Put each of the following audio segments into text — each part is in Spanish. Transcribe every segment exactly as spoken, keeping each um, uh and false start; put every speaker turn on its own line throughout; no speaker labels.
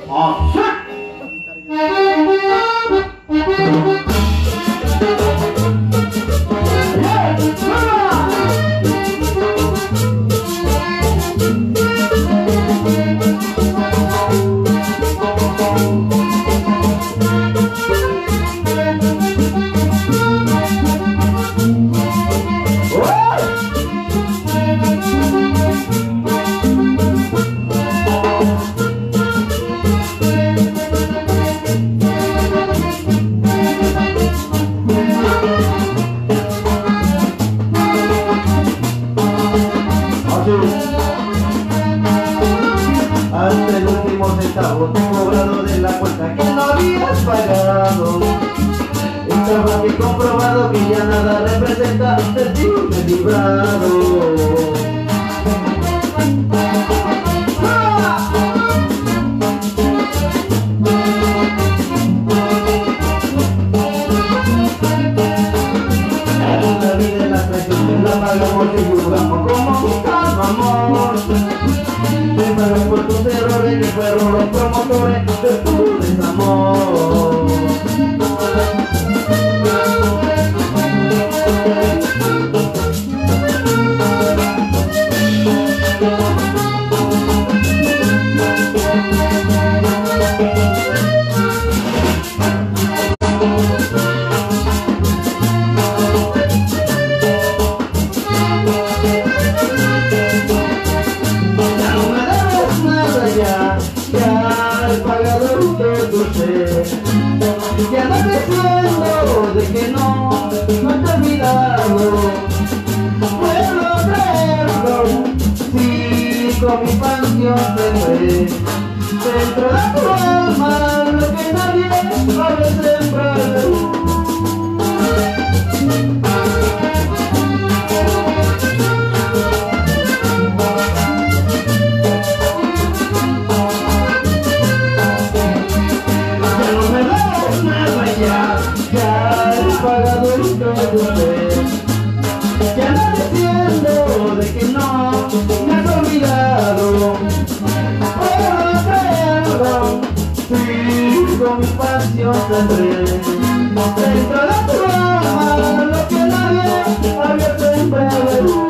Hasta el último centavo te he cobrado de la cuenta que no habías pagado. Estaba bien comprobado que ya nada representa sentirme librado. La vida y la traición la pagamos y jugamos como buscando amor. Te pagas por tus errores que fueron los promotores de tu desamor. Ya no te siento de que no, no te he olvidado. Puedo creerlo, si con mi pasión te fue dentro de tu alma lo que nadie sabe sembrar. Ya no te siento de que no me has olvidado. Puedo creerlo, sí, con mi pasión tendré dentro de tu alma lo que nadie había sembrado.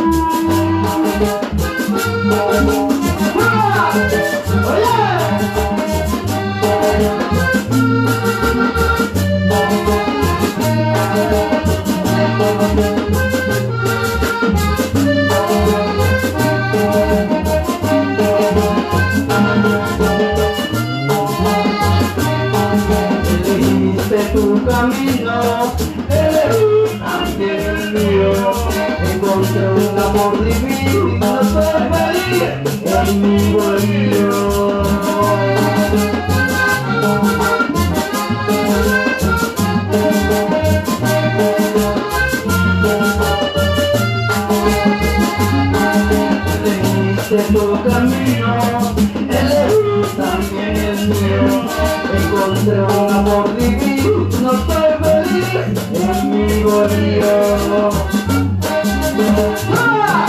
Tu camino, eres también el mío. Encontré un amor divino, soy feliz en mi bolillo. Elegiste tu camino, eres también el mío. Encontré un amor divino, no estoy feliz en mi bolillo. ¡Ah!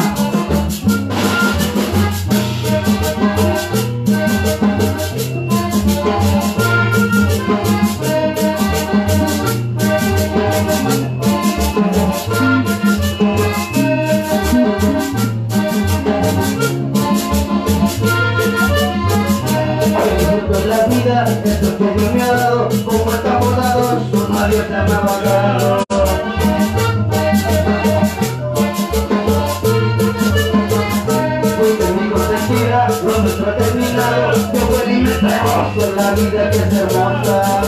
La vida, eso que Dios me ha dado, como estamos dados, nadie te me ha pagado. Fuiste mi consentida, lo nuestro ha terminado, que fue y me trajo la vida que es hermosa.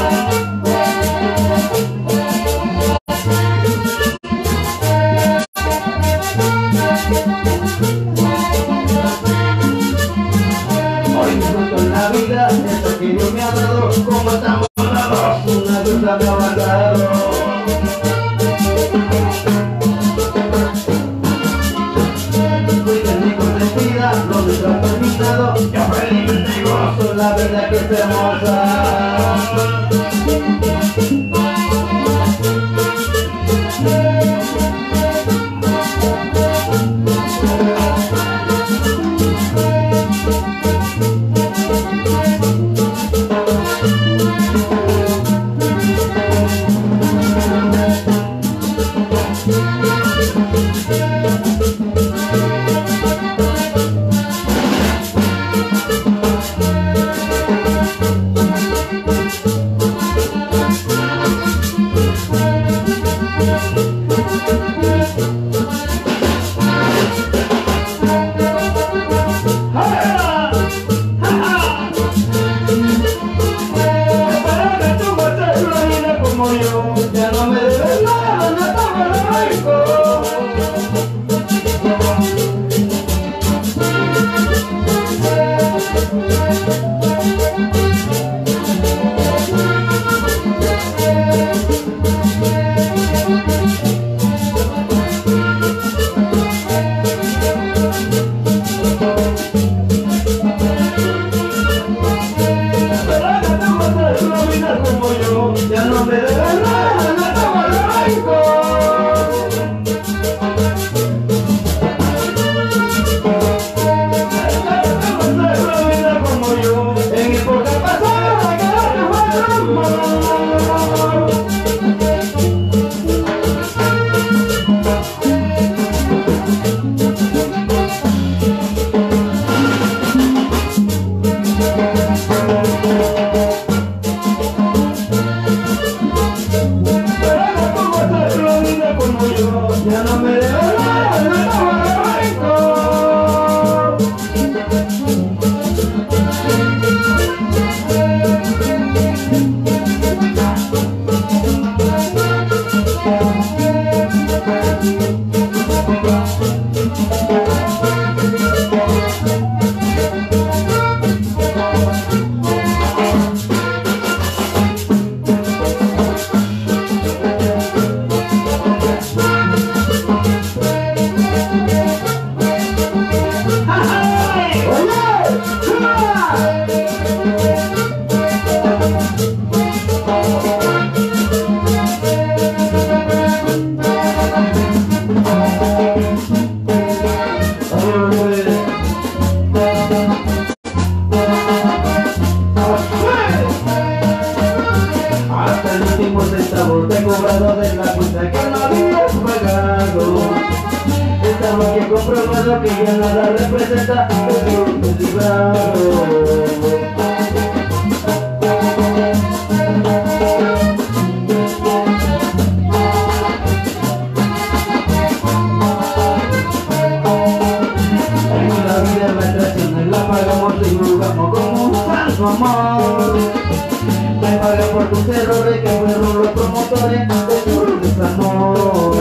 La vida, eso que Dios me ha dado, como estamos dados, una cosa me ha pagado. Fuiste mi consentida, lo nuestro ha terminado, yo felizmente gozo la vida que es hermosa. amor. Me pagan por tus errores que fueron los promotores de tu desamor.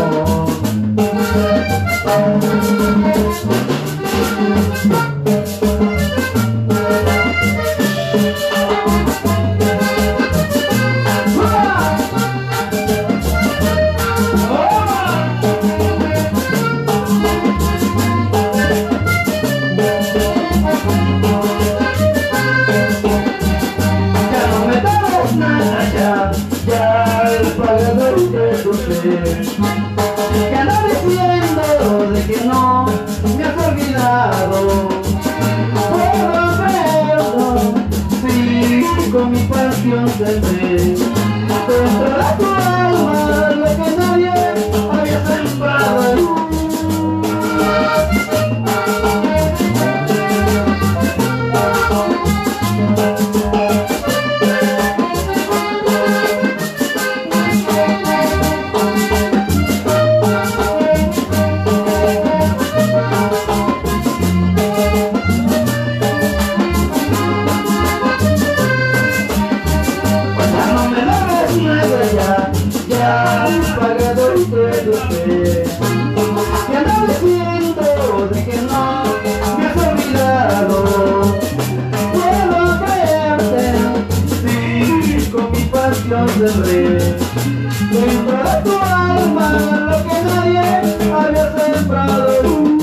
Que ando diciendo de que no me has olvidado. Puedo creerlo, sí, con mi pasión tendré dentro de tu alma lo que nadie había sembrado. Ya has pagado y puedo ser. Que ando diciendo de que no me has olvidado. Puedo creerte, sí, con mi pasión sembré dentro de tu alma lo que nadie había sembrado.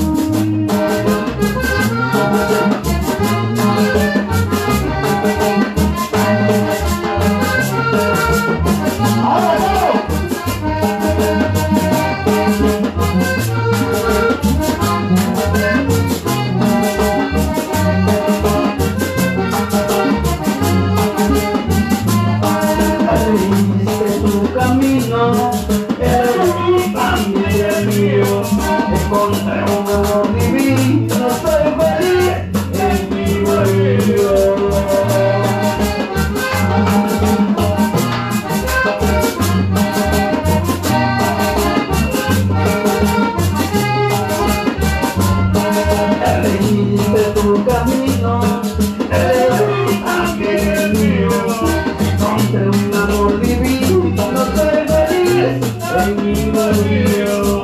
Tu camino, eres también el mío. Encontré un amor divino, soy feliz en mi bolillo. Elegiste tu camino, eres también el mío. Encontré un amor divino, no soy feliz en mi bolillo.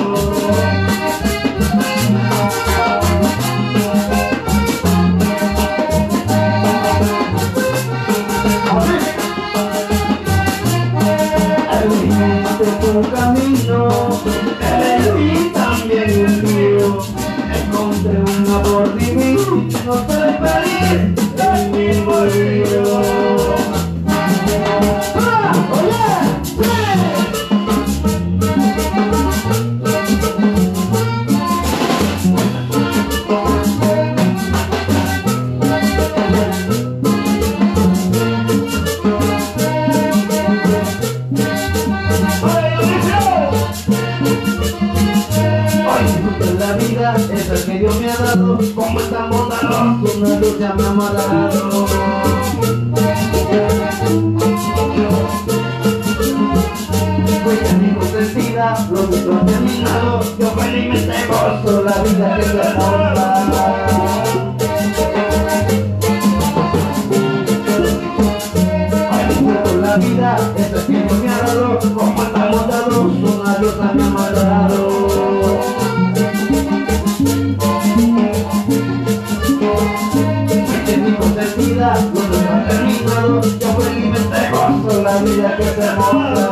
Elegiste tu camino, elegí también el mío. Encontré un amor divino, no soy feliz en mi bolillo. La vida es el que Dios me ha dado, como esta bondadosa una luz ya me ha amarrado. Pues en mi consentida, lo nuestro ha terminado, yo felizmente gozo la vida que se aporta. La vida es el que Dios me ha dado, como esta bondadosa una luz ya me ha amarrado. Cuando se ha terminado, yo felizmente gozo la vida que se monta.